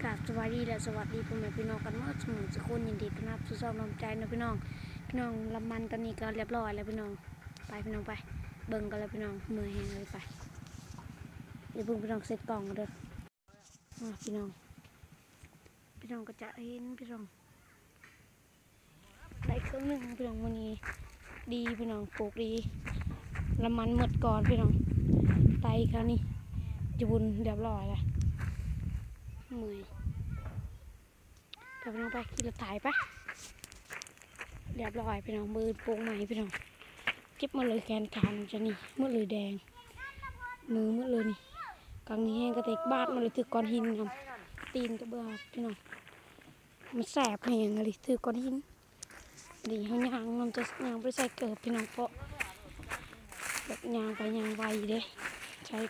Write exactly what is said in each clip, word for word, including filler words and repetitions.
ราบสวัสดีและสวัสดีพ่อแม่พี่น้องกันเมื่อสมุนสกุลยินดีต้อนรับสู่ช่องน้ำใจนะพี่น้องพี่น้องลำมันตอนนี้ก็เรียบร้อยแล้วพี่น้องไปพี่น้องไปเบิ่งกันแล้วพี่น้องมือแห้งเลยไปเดี๋ยวเบิ่งพี่น้องเสร็จกล่องกันเด้อมาพี่น้องพี่น้องก็จะเห็นพี่น้องได้เครื่องหนึ่งพี่น้องวันนี้ดีพี่น้องปลูกดีลำมันหมดก่อนพี่น้องไตคราวนี้จะบุญเรียบร้อยแล้วเมื่อยกับพี่น้องไปขี่รถถ่ายปะเรียบร้อยพี่น้องมือปลูกใหม่พี่น้องเก็บมาเลยแกนกลางจะนี่มือเลยแดงมือมือเลยนี่กลางนี้แห้งกระเตกบาดมาเลยถือก้อนหินครับตีนกระเบื้องพี่น้องมันแสบแห้งเลยถือก้อนหินดีเขายางมันจะยางไปใส่เกิดพี่น้องเพราะแบบยางไปยางไวเด้ใช้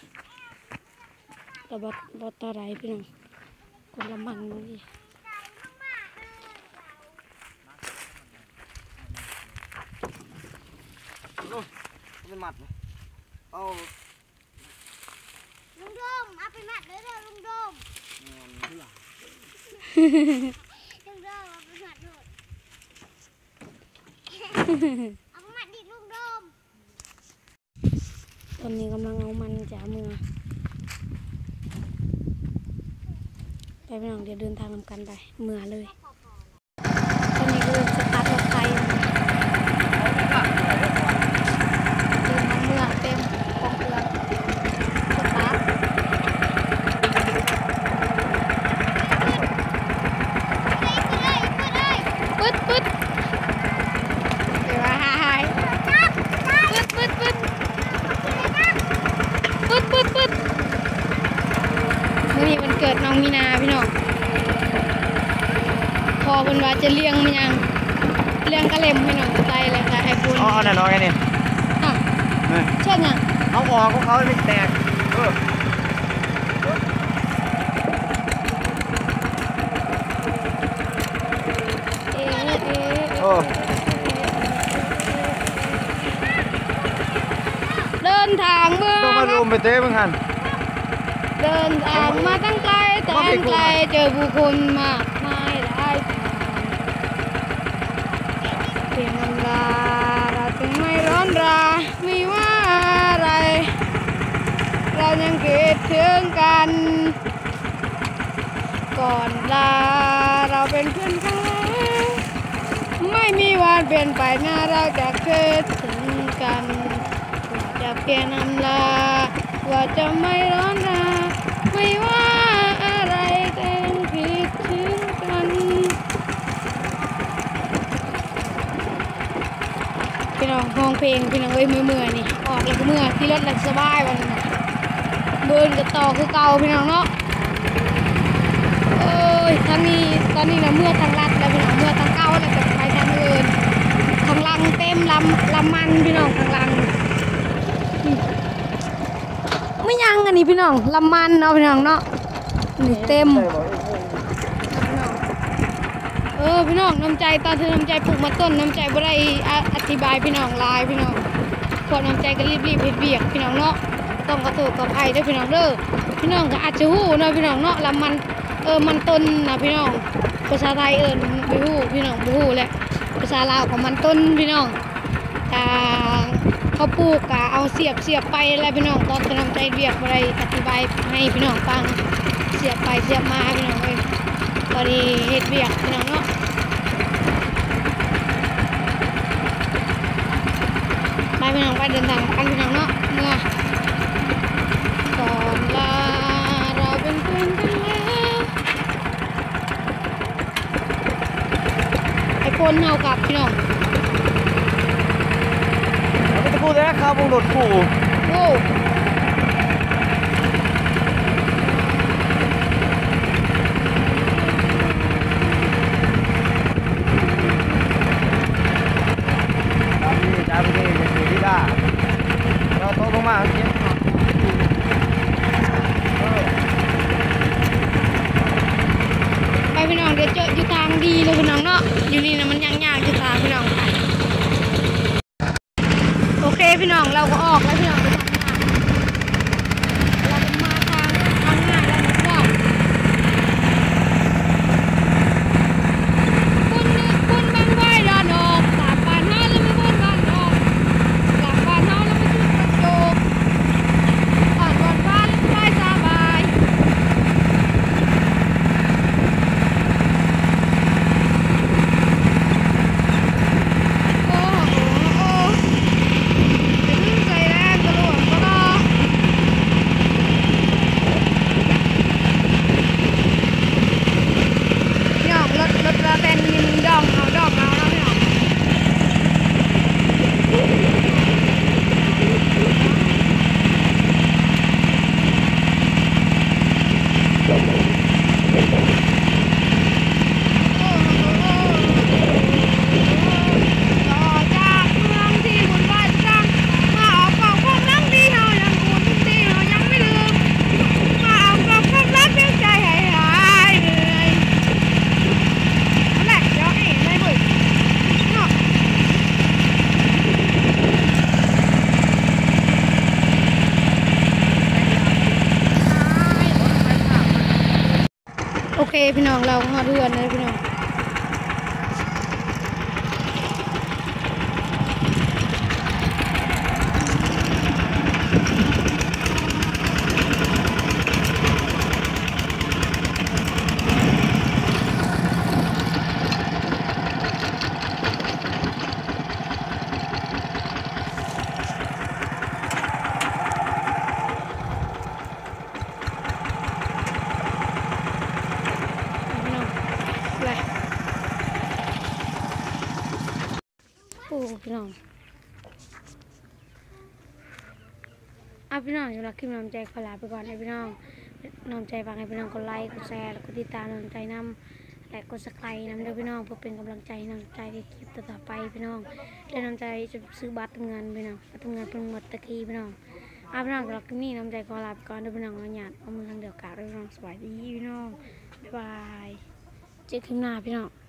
ระบบรถอะไรพี่น้องคนละมันนี่ลุงเป็นหมัดเอาลุงโดมเอาไปหมัดเลยเด้อลุงโดมลุงโดมเอาไปหมัดเลยเอาไปหมัดดิลุงโดมตอนนี้กำลังเอามันจากเมืองไปพี่น้องเดี๋ยวเดินทางนำกันไปเมืองเลยตอนนี้ก็สตาร์ทรถไฟเดินทางเมืองเต็มกองเกลือสตาร์ทปึ๊ดปึ๊ดเดี๋ยวหายปึ๊ดปึ๊ดปึ๊ดปึ๊ดปึ๊ดปึ๊ดวันนี้มันเกิดน้องมีนาพี่น้องพอเป็นว่าจะเลี้ยงมันยังเลี้ยงกระเล็มพี่น้องใจเลยค่ะไอ้คุณอ๋อน่ะน้อยไงนี่อ่ะเช่นยังเอาออกของเขาไม่แตกเออเอ๊ะเอ๊ะโอ้เดินทางเมื่อต้องมารุมไปเต้มึงหันเดินทางมาตั้งไกลแต่ไกลเจอผู้คนมากมายหลายเพียงลำลาเราจึงไม่ร้อนราไม่ว่าอะไรเรายังคิดถึงกันก่อนลาเราเป็นเพื่อนกันไม่มีวันเปลี่ยนไปนะเราจะคิดถึงกันจะเปลี่ยนอำลาว่าจะไม่ร้อนราไม่ว่าอะไรแต่ยังคิดถึงกันพี่น้องห้องเพลงพี่น้องเอ้ยมือเมื่อนี่ออกแล้วก็เมื่อที่รถหลักสบายวันนี้เบิร์นกับต่อคือเก่าพี่น้องเนาะเอ้ยทางนี้ตอนนี้นะเมื่อทางลัดแล้วพี่น้องเมื่อทางเก่าแล้วก็ไปทางอื่นทางลังเต็มลำลำมันพี่น้องทางลังไม่ยังอันนี้พี่น้องลำมันเนาะพี่น้องเนาะนี่เต็มเออพี่น้องน้ำใจตาเธอน้ำใจปลูกมาต้นน้ำใจบ่ได้อธิบายพี่น้องลายพี่น้องพอน้ำใจก็รีบๆเฮ็ดเบียกพี่น้องเนาะต้องกระตุกกับไผ่ด้วยพี่น้องเด้อพี่น้องก็อาจจะหู้เนาะพี่น้องเนาะลำมันเออมันต้นนะพี่น้องภาษาไทยเอิ้นบ่ฮู้พี่น้องบ่ฮู้แหละภาษาลาวของมันต้นพี่น้องกาเขาปลูกกะเอาเสียบเสียบไปอะไรพี่น้องตอนน้ำใจเบียกอะไรอธิบายให้พี่น้องฟังเสียบไปเสียบมาพี่น้องเลยพอดีเฮ็ดเบียกพี่น้องเนาะไปพี่น้องไปเดินทางกันพี่น้องเนาะเมื่อก่อนลาเราเป็นเพื่อนกันแล้วไอ้คนเฮากับพี่น้องเราจะพูดแล้วครับวงโดดขู่โอ้จ้าพี่จะสีดีด้าเราโตลงมาเสียไปพี่น้องเดี๋ยวเจออยู่ทางดีเลยพี่น้องเนาะอยู่นี่นะมันยากๆอยู่ทางพี่น้องโอเคพี่น้องเราก็ออกแล้วพี่น้องไปทำงานเคพี่น้องเราหอดเรือนเลยพี่น้องโอ้พี่น้องอ่ะพี่น้องอยู่แล้วคลิปน้ำใจขอลาไปก่อนให้พี่น้องน้ำใจฝากให้พี่น้องกดไลค์กดแชร์แล้วก็ติดตามน้ำใจนำและกดซับสไครต์นำด้วยพี่น้องเพื่อเป็นกำลังใจน้ำใจในคลิปต่อๆไปพี่น้องและน้ำใจจะซื้อบัตรทำงานพี่น้องบัตรทำงานเป็นหมดตะกี้พี่น้องอ่ะพี่น้องสำหรับคลิปนี้น้ำใจขอลาไปก่อนด้วยพี่น้องเอาหยาดเอามือทางเดียวกันด้วยพี่น้องสวัสดีพี่น้องบ๊ายบายเจอคลิปหน้าพี่น้อง